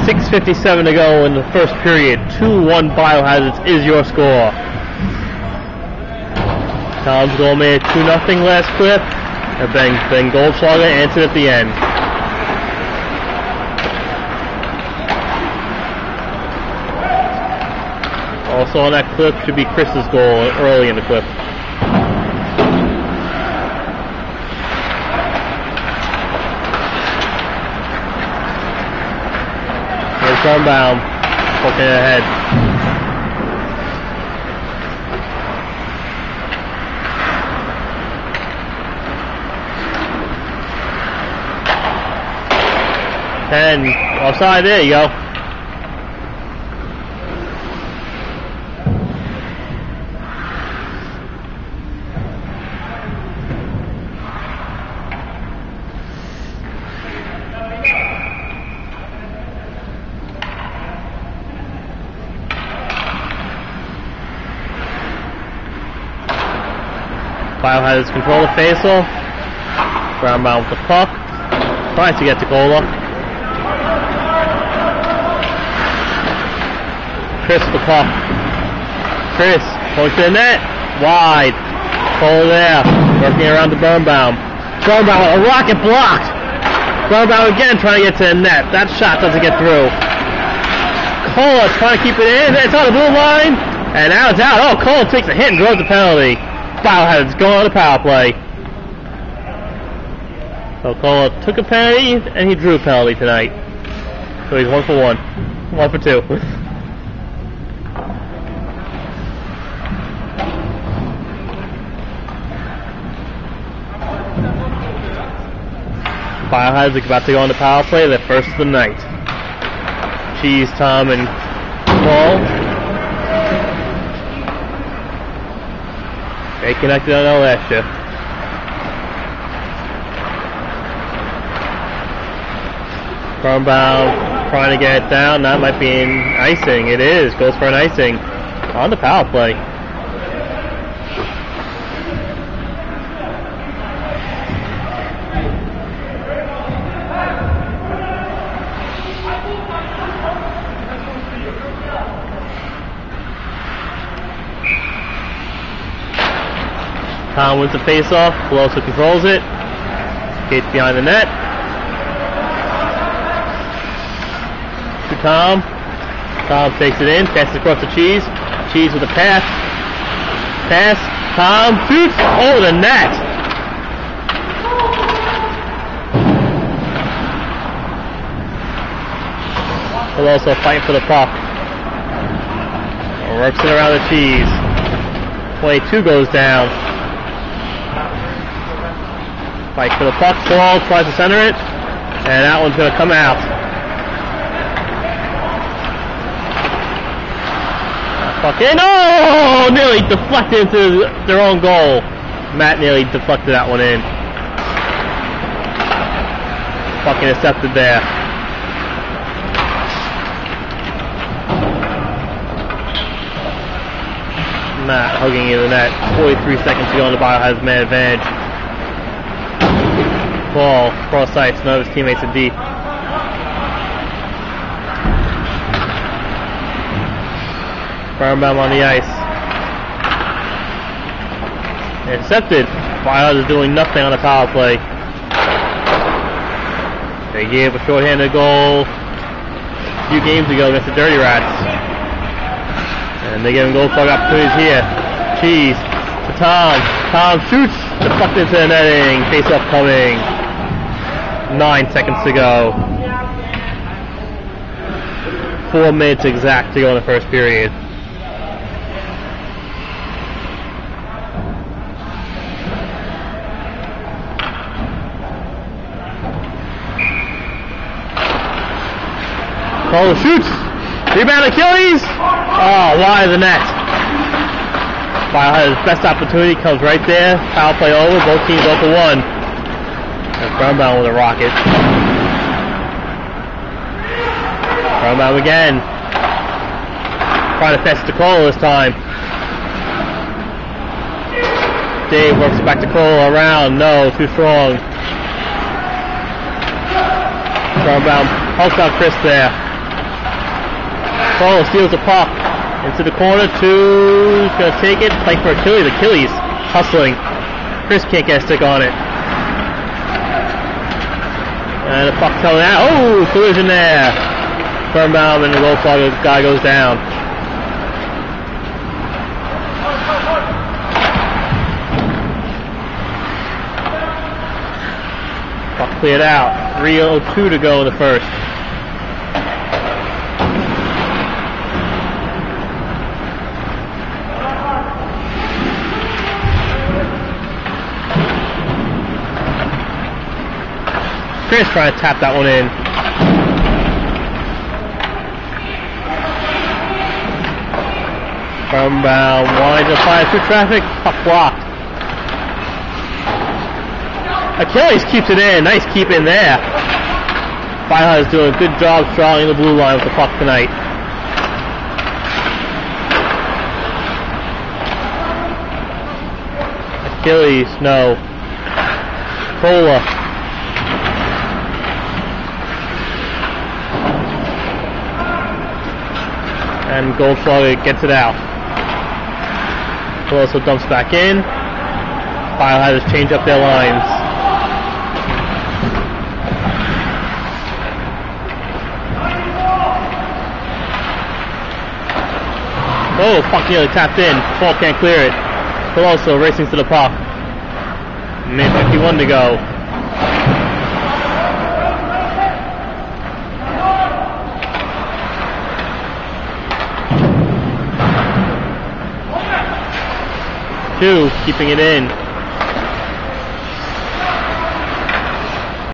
6:57 to go in the first period. 2-1 Biohazards is your score. Tom's goal made 2-0 last clip. And Ben Goldschlager answered at the end. Also on that clip should be Chris's goal early in the clip. Here's Birnbaum poking ahead. And offside, there you go. Biohazards control the faceoff. Birnbaum with the puck. Trying to get to Cola. Chris the puck. Chris going to the net. Wide. Cola there. Working around to Birnbaum. Birnbaum, a rocket blocked. Birnbaum again trying to get to the net. That shot doesn't get through. Cola trying to keep it in. It's on the blue line. And now it's out. Oh, Cola takes a hit and draws the penalty. Biohazards going on the power play. So Cola took a penalty and he drew a penalty tonight. So he's 1 for 1. 1 for 2. Biohazards about to go on the power play, their first of the night. Cheese, Tom, and Paul. They connected on that last shift. Birnbaum trying to get it down. That might be an icing. It is. Goes for an icing on the power play. Tom wins the face-off. Pelosi controls it. Skates behind the net. To Tom. Tom takes it in. Passes across to Cheese. Cheese with a pass. Pass. Tom shoots over the net. Pelosi fighting for the puck. Works it around the Cheese. 22 goes down. Fight for the puck, Paul tries to center it, and that one's going to come out. Fucking, oh! Nearly deflected into their own goal. Matt nearly deflected that one in. Fucking intercepted there. Matt hugging into the net. 43 seconds to go on the Biohazards man advantage. Ball cross ice, none of his teammates in deep. Birnbaum on the ice. Intercepted. Biohazards doing nothing on the power play. They gave a shorthanded goal a few games ago against the Dirty Rats. And they're giving goal plug opportunities here. Cheese to Tom. Tom shoots. Deflected into the netting. Face off coming. 9 seconds to go. 4 minutes exact to go in the first period. Cole shoots. Rebound Achilles. Oh, wide of the net. Biohazards' best opportunity comes right there. Foul play over. Both teams 0 for 1. That's Birnbaum with a rocket. Birnbaum again. Trying to pass to Cole this time. Dave works it back to Cole around. No, too strong. Birnbaum hulks out Chris there. Cole steals the puck into the corner. Two, he's gonna take it. Play for Achilles. Achilles hustling. Chris can't get a stick on it. And the puck coming out. Oh, collision there. Birnbaum and the Goldschlager guy goes down. Puck cleared out. 3:02 to go in the first. Chris trying to tap that one in. Birnbaum winds up fire through traffic. Puck blocked. Achilles keeps it in. Nice keep in there. Firehouse's doing a good job straddling the blue line with the puck tonight. Achilles, no. Cola. And Goldschlager gets it out. Also dumps back in. Firehouses change up their lines. Oh, puck nearly tapped in. Paul can't clear it. Colosso racing to the puck. Minute 51 to go. Two, keeping it in.